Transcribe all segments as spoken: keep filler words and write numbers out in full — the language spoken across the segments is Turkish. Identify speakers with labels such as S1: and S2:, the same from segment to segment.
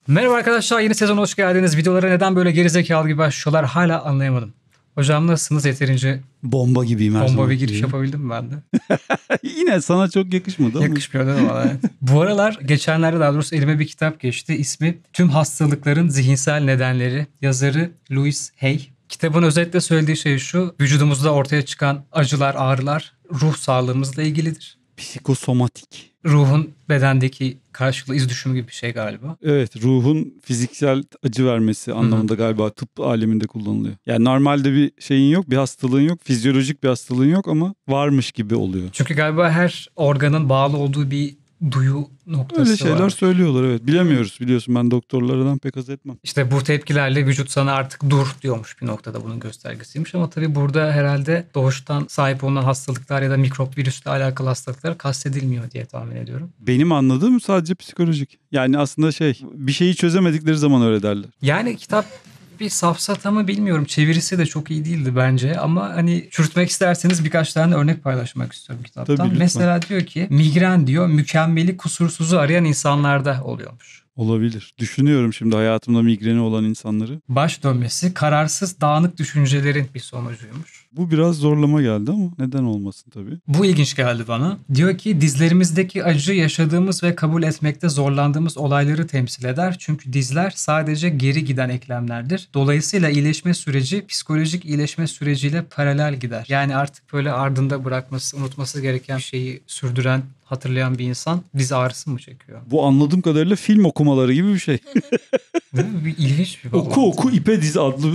S1: Merhaba arkadaşlar, yeni sezona hoş geldiniz. Videolara neden böyle gerizekalı gibi başlıyorlar hala anlayamadım. Hocam nasılsınız? Yeterince
S2: bomba gibiyim her
S1: bomba
S2: zaman
S1: bir giriş
S2: gibi.
S1: yapabildim mi ben de?
S2: Yine sana çok yakışmadı ama.
S1: Yakışmıyor değil mi bana? Evet. Bu aralar geçenlerde daha doğrusu elime bir kitap geçti. İsmi Tüm Hastalıkların Zihinsel Nedenleri. Yazarı Louise Hay. Kitabın özetle söylediği şey şu: vücudumuzda ortaya çıkan acılar, ağrılar ruh sağlığımızla ilgilidir.
S2: Psikosomatik.
S1: Ruhun bedendeki karşılığı iz düşümü gibi bir şey galiba.
S2: Evet, ruhun fiziksel acı vermesi anlamında galiba tıp aleminde kullanılıyor. Yani normalde bir şeyin yok, bir hastalığın yok, fizyolojik bir hastalığın yok ama varmış gibi oluyor.
S1: Çünkü galiba her organın bağlı olduğu bir duyu noktası var.
S2: Öyle şeyler
S1: var.
S2: söylüyorlar, evet. Bilemiyoruz, biliyorsun, ben doktorlardan pek haz etmem.
S1: İşte bu tepkilerle vücut sana artık dur diyormuş, bir noktada bunun göstergesiymiş. Ama tabii burada herhalde doğuştan sahip olunan hastalıklar ya da mikrop virüsle alakalı hastalıklar kastedilmiyor diye tahmin ediyorum.
S2: Benim anladığım sadece psikolojik. Yani aslında şey, bir şeyi çözemedikleri zaman öyle derler.
S1: Yani kitap bir safsata mı bilmiyorum. Çevirisi de çok iyi değildi bence. Ama hani çürütmek isterseniz birkaç tane örnek paylaşmak istiyorum kitaptan.
S2: Tabii, lütfen.
S1: Mesela diyor ki migren diyor mükemmeli kusursuzu arayan insanlarda oluyormuş.
S2: Olabilir. Düşünüyorum şimdi hayatımda migreni olan insanları.
S1: Baş dönmesi kararsız dağınık düşüncelerin bir sonucuymuş.
S2: Bu biraz zorlama geldi ama neden olmasın tabii.
S1: Bu ilginç geldi bana. Diyor ki dizlerimizdeki acı yaşadığımız ve kabul etmekte zorlandığımız olayları temsil eder. Çünkü dizler sadece geri giden eklemlerdir. Dolayısıyla iyileşme süreci psikolojik iyileşme süreciyle paralel gider. Yani artık böyle ardında bırakması, unutması gereken bir şeyi sürdüren, hatırlayan bir insan diz ağrısı mı çekiyor?
S2: Bu anladığım kadarıyla film okumaları gibi bir şey.
S1: Değil mi? Bir ilginç bir bağlantı.
S2: Oku oku ipe diz adlı.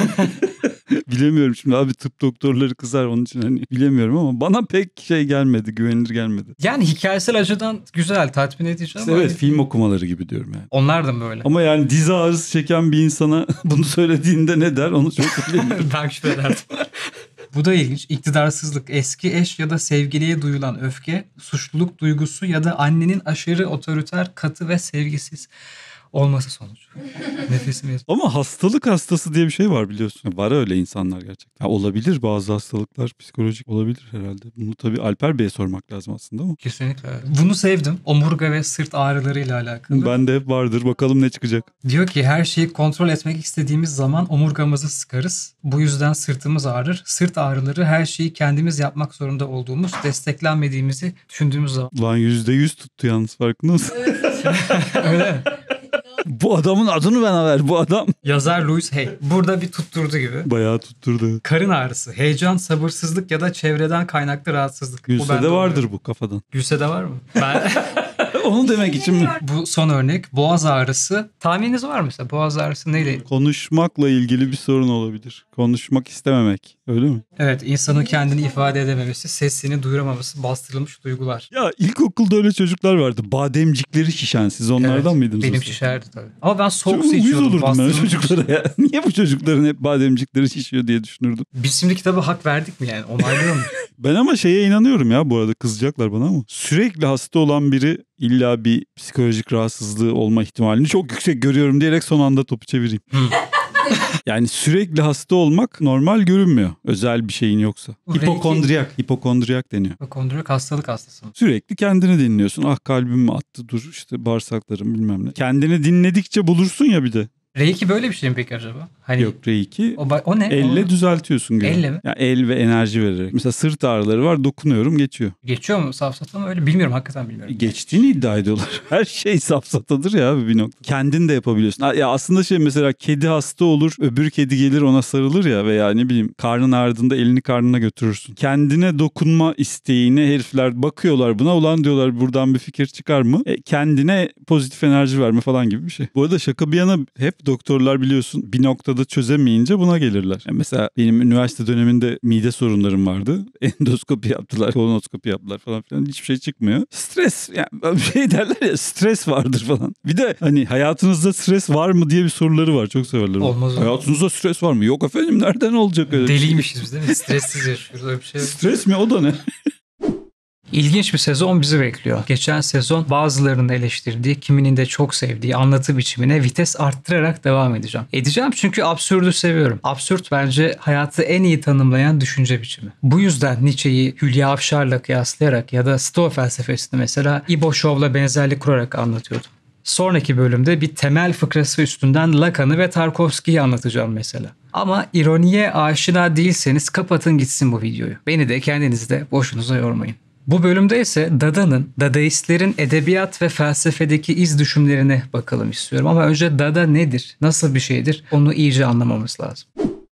S2: Bilemiyorum şimdi abi, tıp doktorları kızar onun için, hani bilemiyorum ama bana pek şey gelmedi, güvenilir gelmedi.
S1: Yani hikayesel açıdan güzel, tatmin edici
S2: İşte
S1: ama...
S2: evet,
S1: hani
S2: film okumaları gibi diyorum yani.
S1: onlar da mı böyle?
S2: Ama yani diz ağrısı çeken bir insana bunu söylediğinde ne der onu çok bilemiyorum.
S1: Ben şüphe ederdim. Bu da ilginç. İktidarsızlık, eski eş ya da sevgiliye duyulan öfke, suçluluk duygusu ya da annenin aşırı otoriter, katı ve sevgisiz olması sonucu. Nefesim yetmiyor.
S2: Ama hastalık hastası diye bir şey var, biliyorsun. Var öyle insanlar gerçekten. Ya olabilir, bazı hastalıklar psikolojik olabilir herhalde. Bunu tabii Alper Bey'e sormak lazım aslında ama.
S1: Kesinlikle. Bunu sevdim. Omurga ve sırt ağrılarıyla alakalı.
S2: Ben de hep vardır, bakalım ne çıkacak.
S1: Diyor ki her şeyi kontrol etmek istediğimiz zaman omurgamızı sıkarız. Bu yüzden sırtımız ağrır. Sırt ağrıları her şeyi kendimiz yapmak zorunda olduğumuz, desteklenmediğimizi düşündüğümüz zaman.
S2: Lan yüzde yüz tuttu yalnız, farkında mısın?
S1: Öyle mi?
S2: Bu adamın adını bana ver, bu adam.
S1: Yazar Louise Hay. Burada bir tutturdu gibi.
S2: Bayağı tutturdu.
S1: Karın ağrısı, heyecan, sabırsızlık ya da çevreden kaynaklı rahatsızlık. Bu
S2: Gülse
S1: bende
S2: de vardır
S1: oluyor.
S2: bu kafadan.
S1: Gülse de var mı? Ben...
S2: Onu demek için mi?
S1: Bu son örnek boğaz ağrısı. Tahmininiz var mı mesela? Boğaz ağrısı neyle?
S2: Konuşmakla ilgili bir sorun olabilir. Konuşmak istememek, öyle mi?
S1: Evet, insanın kendini ifade edememesi, sesini duyuramaması, bastırılmış duygular.
S2: Ya ilkokulda öyle çocuklar vardı. Bademcikleri şişen, siz onlardan
S1: Evet,
S2: mıydınız?
S1: benim
S2: yoksa?
S1: şişerdi tabii. Ama ben soğuk
S2: Çok
S1: su
S2: uyuz
S1: içiyordum.
S2: olurdum ben o
S1: bastırılmış.
S2: çocuklara ya. Niye bu çocukların hep bademcikleri şişiyor diye düşünürdüm.
S1: Biz şimdi kitaba hak verdik mi yani? Onaylıyor mu?
S2: Ben ama şeye inanıyorum ya, bu arada kızacaklar bana ama. Sürekli hasta olan biri illa bir psikolojik rahatsızlığı olma ihtimalini çok yüksek görüyorum diyerek son anda topu çevireyim. Yani sürekli hasta olmak normal görünmüyor. Özel bir şeyin yoksa.
S1: Bu
S2: Hipokondriyak. Hipokondriyak deniyor.
S1: Hipokondriyak hastalık hastası mı?
S2: Sürekli kendini dinliyorsun. Ah kalbim mi attı, dur işte bağırsaklarım bilmem ne. Kendini dinledikçe bulursun ya bir de.
S1: Reiki böyle bir şey mi peki acaba? Hani
S2: Yok, Reiki.
S1: O, ba- o ne?
S2: Elle
S1: O...
S2: düzeltiyorsun gibi.
S1: Elle mi?
S2: Ya el ve enerji vererek. Mesela sırt ağrıları var, dokunuyorum geçiyor.
S1: Geçiyor mu safsata mı? Öyle bilmiyorum, hakikaten bilmiyorum.
S2: Geçtiğini iddia ediyorlar. Her şey safsatadır ya abi bir nokta. Kendin de yapabiliyorsun. Ya aslında şey, mesela kedi hasta olur, öbür kedi gelir ona sarılır ya, veya ne bileyim karnın ağrıdığında elini karnına götürürsün. Kendine dokunma isteğine herifler bakıyorlar buna, ulan diyorlar buradan bir fikir çıkar mı? E, kendine pozitif enerji verme falan gibi bir şey. Bu arada şaka bir yana, hep doktorlar biliyorsun bir noktada çözemeyince buna gelirler. Yani mesela benim üniversite döneminde mide sorunlarım vardı. Endoskopi yaptılar, kolonoskopi yaptılar falan filan. Hiçbir şey çıkmıyor. Stres, yani bir şey derler ya, stres vardır falan. Bir de hani hayatınızda stres var mı diye bir soruları var. Çok severler.
S1: Olmaz.
S2: Hayatınızda stres var mı? Yok efendim, nereden olacak öyle?
S1: Deliymişiz biz değil mi? Stressiz yaşıyoruz, öyle bir şey yok.
S2: Stres mi, o da ne?
S1: İlginç bir sezon bizi bekliyor. Geçen sezon bazılarının eleştirdiği, kiminin de çok sevdiği anlatı biçimine vites arttırarak devam edeceğim. Edeceğim çünkü absürdü seviyorum. Absürt bence hayatı en iyi tanımlayan düşünce biçimi. Bu yüzden Nietzsche'yi Hülya Avşar'la kıyaslayarak ya da Stoa felsefesini mesela İbo Show'la benzerlik kurarak anlatıyordum. Sonraki bölümde bir temel fıkrası üstünden Lacan'ı ve Tarkovski'yi anlatacağım mesela. Ama ironiye aşina değilseniz kapatın gitsin bu videoyu. Beni de kendinizi de boşunuza yormayın. Bu bölümde ise Dada'nın, Dadaistlerin edebiyat ve felsefedeki iz düşümlerine bakalım istiyorum. Ama önce Dada nedir, nasıl bir şeydir onu iyice anlamamız lazım.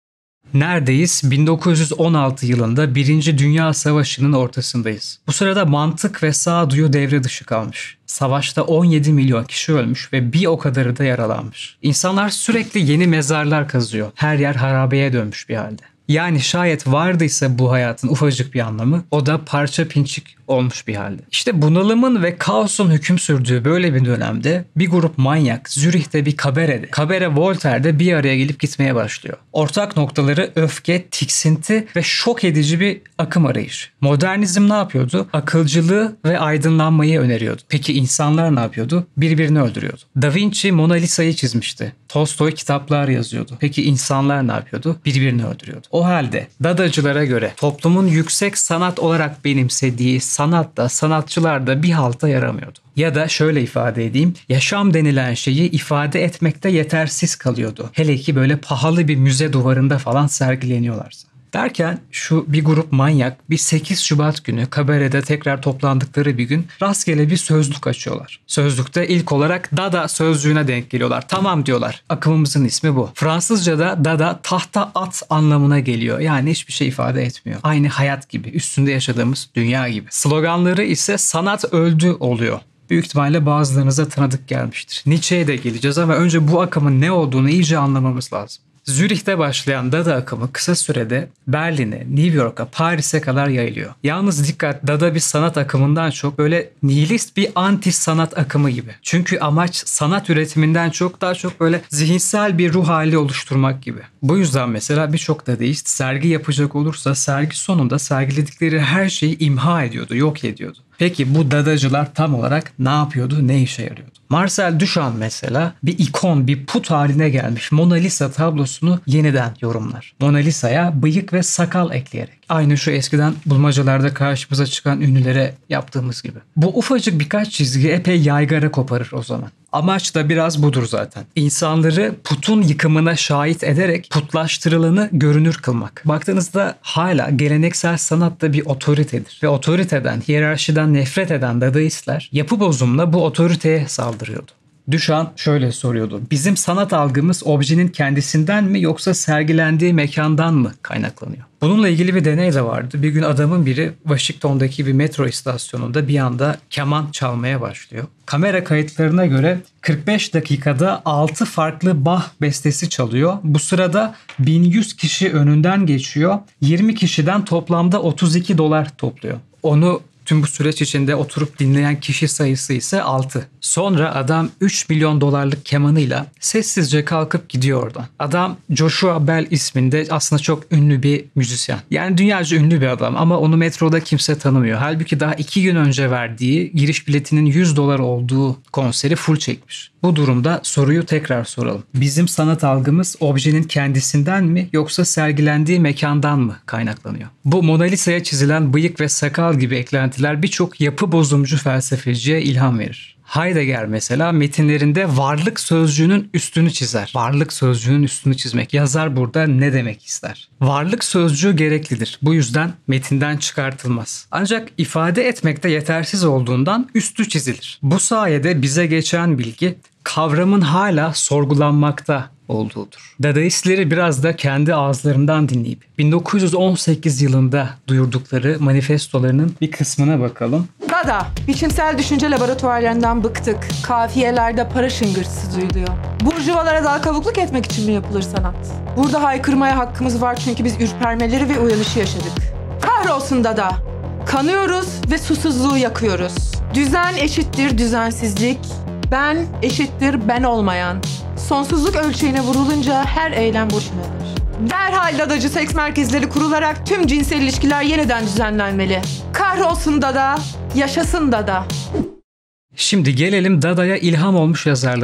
S1: Neredeyiz? bin dokuz yüz on altı yılında Birinci Dünya Savaşı'nın ortasındayız. Bu sırada mantık ve sağduyu devre dışı kalmış. Savaşta on yedi milyon kişi ölmüş ve bir o kadarı da yaralanmış. İnsanlar sürekli yeni mezarlar kazıyor. Her yer harabeye dönmüş bir halde. Yani şayet vardıysa bu hayatın ufacık bir anlamı, o da parça pinçik olmuş bir halde. İşte bunalımın ve kaosun hüküm sürdüğü böyle bir dönemde bir grup manyak Zürih'te bir kabarede, kabare Voltaire'de bir araya gelip gitmeye başlıyor. Ortak noktaları öfke, tiksinti ve şok edici bir akım arayışı. Modernizm ne yapıyordu? Akılcılığı ve aydınlanmayı öneriyordu. Peki insanlar ne yapıyordu? Birbirini öldürüyordu. Da Vinci Mona Lisa'yı çizmişti. Tolstoy kitaplar yazıyordu. Peki insanlar ne yapıyordu? Birbirini öldürüyordu. O halde Dadacılara göre toplumun yüksek sanat olarak benimsediği sanat da sanatçılar da bir halta yaramıyordu. Ya da şöyle ifade edeyim, yaşam denilen şeyi ifade etmekte yetersiz kalıyordu. Hele ki böyle pahalı bir müze duvarında falan sergileniyorlarsa. Derken şu bir grup manyak bir sekiz Şubat günü kabarede tekrar toplandıkları bir gün rastgele bir sözlük açıyorlar. Sözlükte ilk olarak Dada sözcüğüne denk geliyorlar. Tamam diyorlar. Akımımızın ismi bu. Fransızca'da Dada tahta at anlamına geliyor. Yani hiçbir şey ifade etmiyor. Aynı hayat gibi, üstünde yaşadığımız dünya gibi. Sloganları ise sanat öldü oluyor. Büyük ihtimalle bazılarınıza tanıdık gelmiştir. Nietzsche'ye de geleceğiz ama önce bu akımın ne olduğunu iyice anlamamız lazım. Zürih'te başlayan Dada akımı kısa sürede Berlin'e, New York'a, Paris'e kadar yayılıyor. Yalnız dikkat, Dada bir sanat akımından çok böyle nihilist bir anti sanat akımı gibi. Çünkü amaç sanat üretiminden çok daha çok böyle zihinsel bir ruh hali oluşturmak gibi. Bu yüzden mesela birçok Dadaist sergi yapacak olursa sergi sonunda sergiledikleri her şeyi imha ediyordu, yok ediyordu. Peki bu Dadacılar tam olarak ne yapıyordu, ne işe yarıyordu? Marcel Duchamp mesela bir ikon, bir put haline gelmiş Mona Lisa tablosunu yeniden yorumlar. Mona Lisa'ya bıyık ve sakal ekleyerek. Aynı şu eskiden bulmacalarda karşımıza çıkan ünlülere yaptığımız gibi. Bu ufacık birkaç çizgi epey yaygara koparır o zaman. Amaç da biraz budur zaten. İnsanları putun yıkımına şahit ederek putlaştırılanı görünür kılmak. Baktığınızda hala geleneksel sanat da bir otoritedir. Ve otoriteden, hiyerarşiden nefret eden Dadaistler yapı bozumla bu otoriteye saldırıyordu. Duchamp şöyle soruyordu. Bizim sanat algımız objenin kendisinden mi yoksa sergilendiği mekandan mı kaynaklanıyor? Bununla ilgili bir deney de vardı. Bir gün adamın biri Washington'daki bir metro istasyonunda bir anda keman çalmaya başlıyor. Kamera kayıtlarına göre kırk beş dakikada altı farklı Bach bestesi çalıyor. Bu sırada bin yüz kişi önünden geçiyor. yirmi kişiden toplamda otuz iki dolar topluyor. Onu tüm bu süreç içinde oturup dinleyen kişi sayısı ise altı. Sonra adam üç milyon dolarlık kemanıyla sessizce kalkıp gidiyor oradan. Adam Joshua Bell isminde aslında çok ünlü bir müzisyen. Yani dünyaca ünlü bir adam ama onu metroda kimse tanımıyor. Halbuki daha iki gün önce verdiği giriş biletinin yüz dolar olduğu konseri full çekmiş. Bu durumda soruyu tekrar soralım. Bizim sanat algımız objenin kendisinden mi yoksa sergilendiği mekandan mı kaynaklanıyor? Bu Mona Lisa'ya çizilen bıyık ve sakal gibi eklentiler birçok yapı bozumcu felsefeciye ilham verir. Heidegger mesela metinlerinde varlık sözcüğünün üstünü çizer. Varlık sözcüğünün üstünü çizmek. Yazar burada ne demek ister? Varlık sözcüğü gereklidir. Bu yüzden metinden çıkartılmaz. Ancak ifade etmekte yetersiz olduğundan üstü çizilir. Bu sayede bize geçen bilgi kavramın hala sorgulanmakta olduğudur. Dadaistleri biraz da kendi ağızlarından dinleyip bin dokuz yüz on sekiz yılında duyurdukları manifestolarının bir kısmına bakalım.
S3: Dada, biçimsel düşünce laboratuvarlarından bıktık. Kafiyelerde para şıngırtısı duyuluyor. Burjuvalara dal kavukluk etmek için mi yapılır sanat? Burada haykırmaya hakkımız var çünkü biz ürpermeleri ve uyanışı yaşadık. Kahrolsun Dada! Kanıyoruz ve susuzluğu yakıyoruz. Düzen eşittir düzensizlik. Ben eşittir ben olmayan. Sonsuzluk ölçeğine vurulunca her eylem boşunadır. Derhal dadacı seks merkezleri kurularak tüm cinsel ilişkiler yeniden düzenlenmeli. Kahrolsun Dada, yaşasın Dada.
S1: Şimdi gelelim Dada'ya ilham olmuş yazarlara.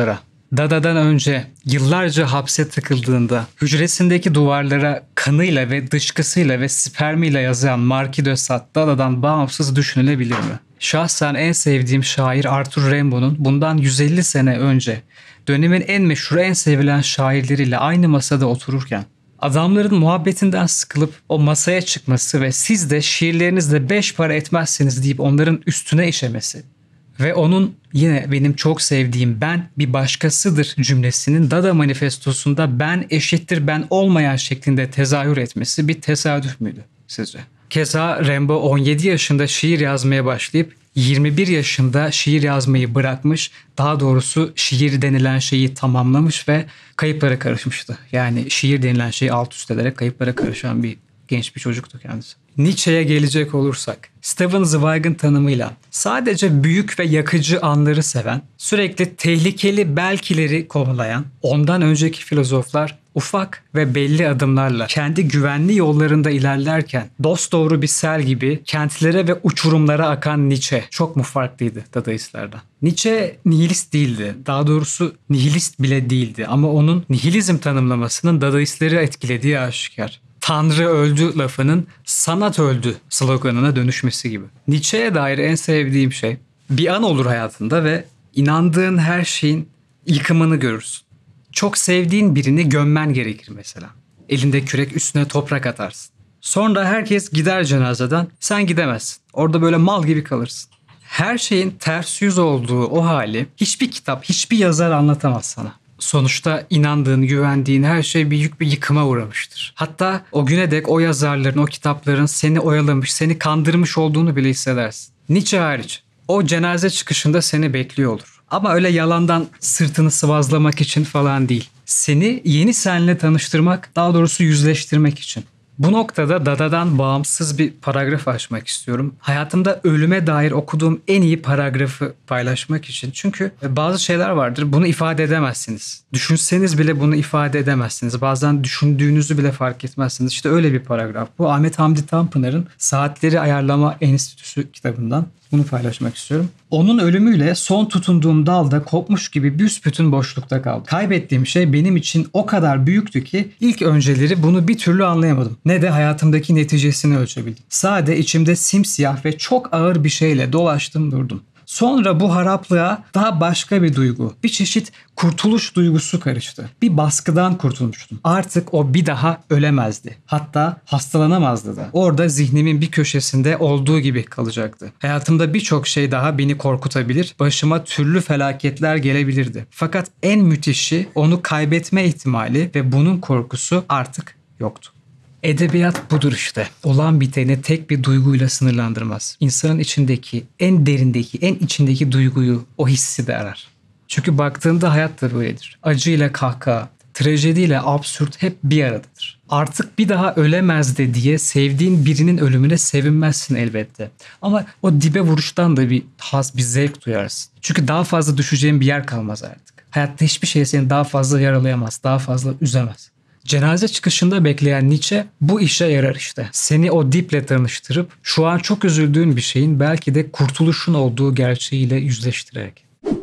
S1: Dada'dan önce yıllarca hapse tıkıldığında hücresindeki duvarlara kanıyla ve dışkısıyla ve spermiyle yazan Marquis de Sade Dada'dan bağımsız düşünülebilir mi? Şahsen en sevdiğim şair Arthur Rimbaud'un bundan yüz elli sene önce dönemin en meşhur, en sevilen şairleriyle aynı masada otururken adamların muhabbetinden sıkılıp o masaya çıkması ve siz de şiirlerinizle beş para etmezsiniz deyip onların üstüne işemesi ve onun yine benim çok sevdiğim ben bir başkasıdır cümlesinin Dada manifestosunda ben eşittir ben olmayan şeklinde tezahür etmesi bir tesadüf müydü sizce? Keza Rimbaud on yedi yaşında şiir yazmaya başlayıp yirmi bir yaşında şiir yazmayı bırakmış, daha doğrusu şiir denilen şeyi tamamlamış ve kayıplara karışmıştı. Yani şiir denilen şeyi alt üst ederek kayıplara karışan bir genç bir çocuktu kendisi. Nietzsche'ye gelecek olursak, Stefan Zweig'in tanımıyla sadece büyük ve yakıcı anları seven, sürekli tehlikeli belkileri kovalayan, ondan önceki filozoflar ufak ve belli adımlarla kendi güvenli yollarında ilerlerken dosdoğru bir sel gibi kentlere ve uçurumlara akan Nietzsche çok mu farklıydı Dadaistlerden? Nietzsche nihilist değildi. Daha doğrusu nihilist bile değildi ama onun nihilizm tanımlamasının Dadaistleri etkilediği aşikar. Tanrı öldü lafının sanat öldü sloganına dönüşmesi gibi. Nietzsche'ye dair en sevdiğim şey bir an olur hayatında ve inandığın her şeyin yıkımını görürsün. Çok sevdiğin birini gömmen gerekir mesela. Elinde kürek üstüne toprak atarsın. Sonra herkes gider cenazeden, sen gidemezsin. Orada böyle mal gibi kalırsın. Her şeyin ters yüz olduğu o hali hiçbir kitap, hiçbir yazar anlatamaz sana. Sonuçta inandığın, güvendiğin her şey büyük bir yıkıma uğramıştır. Hatta o güne dek o yazarların, o kitapların seni oyalamış, seni kandırmış olduğunu bile hissedersin. Nietzsche hariç. O cenaze çıkışında seni bekliyor olur. Ama öyle yalandan sırtını sıvazlamak için falan değil. Seni yeni senle tanıştırmak, daha doğrusu yüzleştirmek için. Bu noktada Dada'dan bağımsız bir paragraf açmak istiyorum. Hayatımda ölüme dair okuduğum en iyi paragrafı paylaşmak için. Çünkü bazı şeyler vardır, bunu ifade edemezsiniz. Düşünseniz bile bunu ifade edemezsiniz. Bazen düşündüğünüzü bile fark etmezsiniz. İşte öyle bir paragraf. Bu Ahmet Hamdi Tanpınar'ın Saatleri Ayarlama Enstitüsü kitabından. Bunu paylaşmak istiyorum. Onun ölümüyle son tutunduğum dalda kopmuş gibi büsbütün boşlukta kaldım. Kaybettiğim şey benim için o kadar büyüktü ki ilk önceleri bunu bir türlü anlayamadım. Ne de hayatımdaki neticesini ölçebildim. Sade içimde simsiyah ve çok ağır bir şeyle dolaştım durdum. Sonra bu haraplığa daha başka bir duygu, bir çeşit kurtuluş duygusu karıştı. Bir baskıdan kurtulmuştum. Artık o bir daha ölemezdi. Hatta hastalanamazdı da. Orada zihnimin bir köşesinde olduğu gibi kalacaktı. Hayatımda birçok şey daha beni korkutabilir, başıma türlü felaketler gelebilirdi. Fakat en müthişi onu kaybetme ihtimali ve bunun korkusu artık yoktu. Edebiyat budur işte. Olan biteni tek bir duyguyla sınırlandırmaz. İnsanın içindeki, en derindeki, en içindeki duyguyu, o hissi de arar. Çünkü baktığında hayat da böyledir. Acıyla kahkaha, trajediyle absürt hep bir aradadır. Artık bir daha ölemezdi diye sevdiğin birinin ölümüne sevinmezsin elbette. Ama o dibe vuruştan da bir haz, bir zevk duyarsın. Çünkü daha fazla düşeceğin bir yer kalmaz artık. Hayatta hiçbir şey seni daha fazla yaralayamaz, daha fazla üzemez. Cenaze çıkışında bekleyen Nietzsche bu işe yarar işte. Seni o diple tanıştırıp şu an çok üzüldüğün bir şeyin belki de kurtuluşun olduğu gerçeğiyle yüzleştirerek.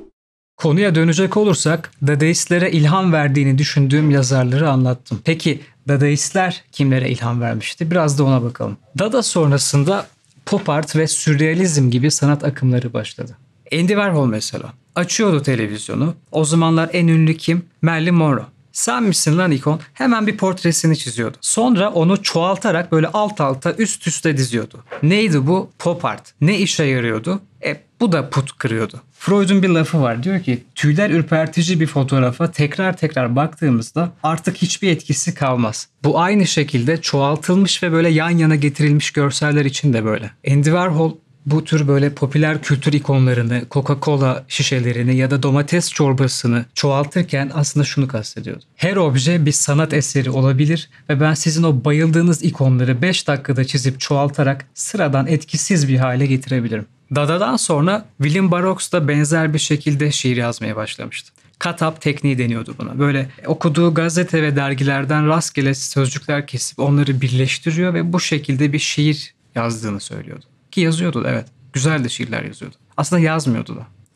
S1: Konuya dönecek olursak Dadaistlere ilham verdiğini düşündüğüm yazarları anlattım. Peki Dadaistler kimlere ilham vermişti? Biraz da ona bakalım. Dada sonrasında pop art ve sürrealizm gibi sanat akımları başladı. Andy Warhol mesela. Açıyordu televizyonu. O zamanlar en ünlü kim? Marilyn Monroe. Sen misin lan ikon? Hemen bir portresini çiziyordu. Sonra onu çoğaltarak böyle alt alta üst üste diziyordu. Neydi bu? Pop art. Ne işe yarıyordu? E bu da put kırıyordu. Freud'un bir lafı var. Diyor ki tüyler ürpertici bir fotoğrafa tekrar tekrar baktığımızda artık hiçbir etkisi kalmaz. Bu aynı şekilde çoğaltılmış ve böyle yan yana getirilmiş görseller için de böyle. Andy Warhol bu tür böyle popüler kültür ikonlarını, Coca-Cola şişelerini ya da domates çorbasını çoğaltırken aslında şunu kastediyordu. Her obje bir sanat eseri olabilir ve ben sizin o bayıldığınız ikonları beş dakikada çizip çoğaltarak sıradan etkisiz bir hale getirebilirim. Dada'dan sonra William Burroughs da benzer bir şekilde şiir yazmaya başlamıştı. Cut-up tekniği deniyordu buna. Böyle okuduğu gazete ve dergilerden rastgele sözcükler kesip onları birleştiriyor ve bu şekilde bir şiir yazdığını söylüyordu. Ki yazıyordu da evet. Güzel de şiirler yazıyordu. Aslında yazmıyordu da.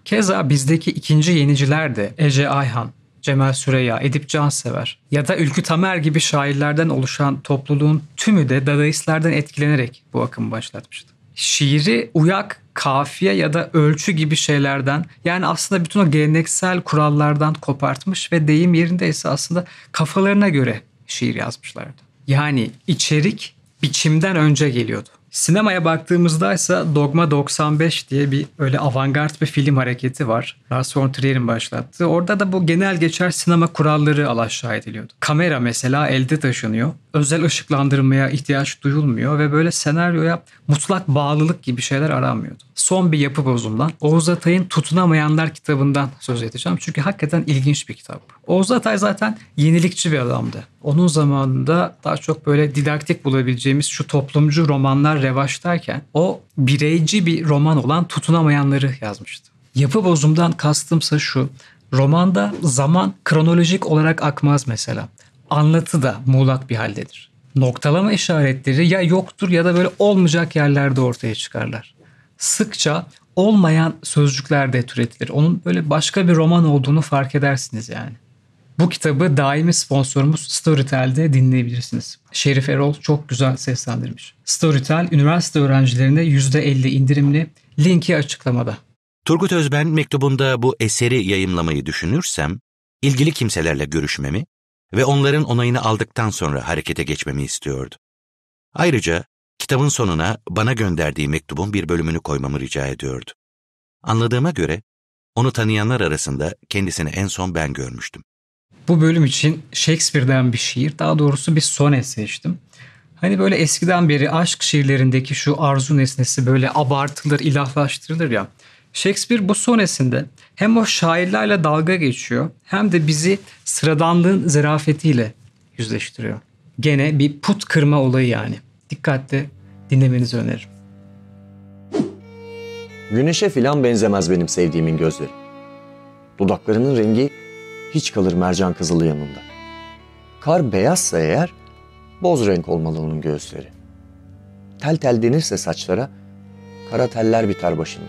S1: Keza bizdeki ikinci yeniciler de Ece Ayhan, Cemal Süreyya, Edip Cansever ya da Ülkü Tamer gibi şairlerden oluşan topluluğun tümü de Dadaistlerden etkilenerek bu akımı başlatmıştı. Şiiri uyak, kafiye ya da ölçü gibi şeylerden, yani aslında bütün o geleneksel kurallardan kopartmış ve deyim yerindeyse aslında kafalarına göre şiir yazmışlardı. Yani içerik biçimden önce geliyordu. Sinemaya baktığımızda ise Dogma doksan beş diye bir öyle avantgard bir film hareketi var. Lars von Trier'in başlattığı. Orada da bu genel geçer sinema kuralları alaşağı ediliyordu. Kamera mesela elde taşınıyor. Özel ışıklandırmaya ihtiyaç duyulmuyor ve böyle senaryoya mutlak bağlılık gibi şeyler aranmıyordu. Son bir yapı bozumdan Oğuz Atay'ın Tutunamayanlar kitabından söz edeceğim. Çünkü hakikaten ilginç bir kitap. Oğuz Atay zaten yenilikçi bir adamdı. Onun zamanında daha çok böyle didaktik bulabileceğimiz şu toplumcu romanlar revaçtayken o bireyci bir roman olan Tutunamayanları yazmıştı. Yapı bozumdan kastımsa şu: romanda zaman kronolojik olarak akmaz mesela. Anlatı da muğlak bir haldedir. Noktalama işaretleri ya yoktur ya da böyle olmayacak yerlerde ortaya çıkarlar. Sıkça olmayan sözcükler de türetilir. Onun böyle başka bir roman olduğunu fark edersiniz yani. Bu kitabı daimi sponsorumuz Storytel'de dinleyebilirsiniz. Şerif Erol çok güzel seslendirmiş. Storytel, üniversite öğrencilerine yüzde elli indirimli, linki açıklamada.
S4: Turgut Özben mektubunda bu eseri yayımlamayı düşünürsem, ilgili kimselerle görüşmemi ve onların onayını aldıktan sonra harekete geçmemi istiyordu. Ayrıca kitabın sonuna bana gönderdiği mektubun bir bölümünü koymamı rica ediyordu. Anladığıma göre onu tanıyanlar arasında kendisini en son ben görmüştüm.
S1: Bu bölüm için Shakespeare'den bir şiir, daha doğrusu bir sonet seçtim. Hani böyle eskiden beri aşk şiirlerindeki şu arzu nesnesi böyle abartılır, ilahlaştırılır ya. Shakespeare bu sonesinde hem o şairlerle dalga geçiyor hem de bizi sıradanlığın zerafetiyle yüzleştiriyor. Gene bir put kırma olayı yani. Dikkatle dinlemenizi öneririm.
S5: Güneşe filan benzemez benim sevdiğimin gözleri. Dudaklarının rengi hiç kalır mercan kızılı yanında. Kar beyazsa eğer boz renk olmalı onun göğüsleri. Tel tel denirse saçlara kara teller biter başında.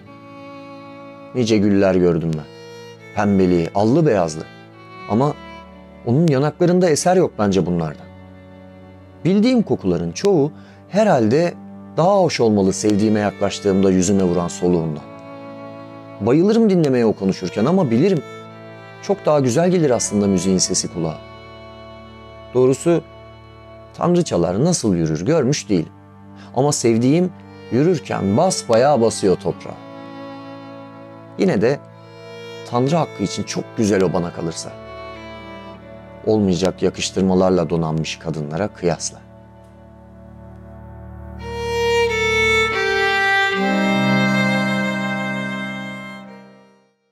S5: Nice güller gördüm ben. Pembeli, allı beyazlı. Ama onun yanaklarında eser yok bence bunlardan. Bildiğim kokuların çoğu herhalde daha hoş olmalı sevdiğime yaklaştığımda yüzüme vuran soluğundan. Bayılırım dinlemeye o konuşurken ama bilirim çok daha güzel gelir aslında müziğin sesi kulağa. Doğrusu tanrıçalar nasıl yürür görmüş değilim. Ama sevdiğim yürürken basbayağı basıyor toprağa. Yine de Tanrı hakkı için çok güzel o bana kalırsa. Olmayacak yakıştırmalarla donanmış kadınlara kıyasla.